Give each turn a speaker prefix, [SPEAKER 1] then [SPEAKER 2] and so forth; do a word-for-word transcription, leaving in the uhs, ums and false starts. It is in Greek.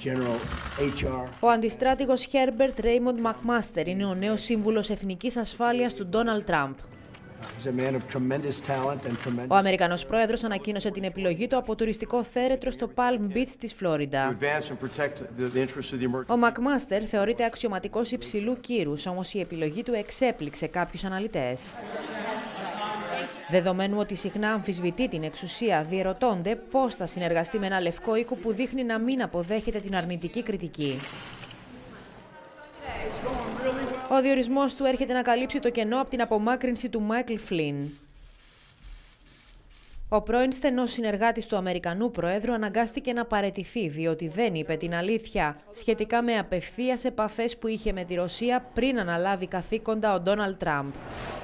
[SPEAKER 1] Ο αντιστράτηγος Herbert Raymond McMaster είναι ο νέος σύμβουλος εθνικής ασφάλειας του Ντόναλντ Τραμπ. Ο Αμερικανός πρόεδρος ανακοίνωσε την επιλογή του από τουριστικό θέρετρο στο Palm Beach της Φλόριντα. Ο McMaster θεωρείται αξιωματικός υψηλού κύρους, όμως η επιλογή του εξέπληξε κάποιους αναλυτές. Δεδομένου ότι συχνά αμφισβητεί την εξουσία, διερωτώνται πώς θα συνεργαστεί με ένα λευκό οίκο που δείχνει να μην αποδέχεται την αρνητική κριτική. Ο διορισμός του έρχεται να καλύψει το κενό από την απομάκρυνση του Μάικλ Φλιν. Ο πρώην στενός συνεργάτης του Αμερικανού Προέδρου αναγκάστηκε να παραιτηθεί διότι δεν είπε την αλήθεια σχετικά με απευθείας επαφές που είχε με τη Ρωσία πριν αναλάβει καθήκοντα ο Ντόναλντ Τραμπ.